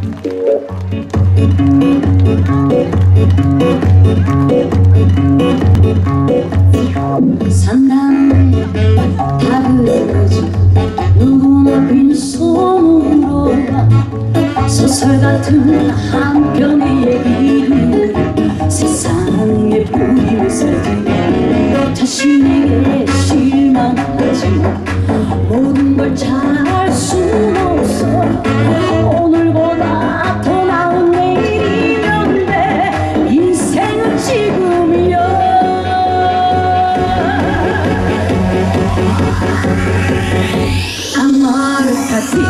산다는 다 그러지 누구나 빈손으로 소설 같은 한 편의 얘기를 세상에 뿌리면서지 자신에게 실망하지만 모든 걸 잘할 수는 없어 오늘보다 더 나은 내일이면 돼 인생은 지금이야 아마르카티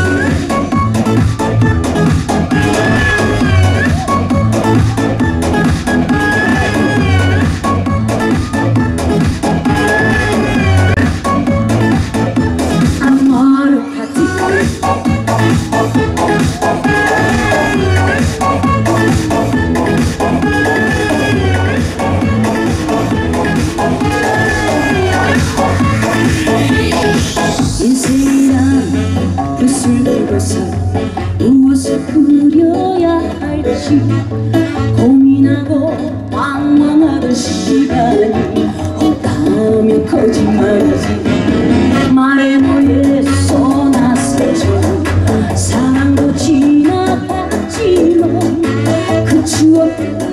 인생이란 붓을 들고서 무엇을 그려야 할지 고민하고 방황하던 시간이 없다면 거짓말이지 말에 뭐에 쏘나서처럼 사랑도 지나갔지만 그 추억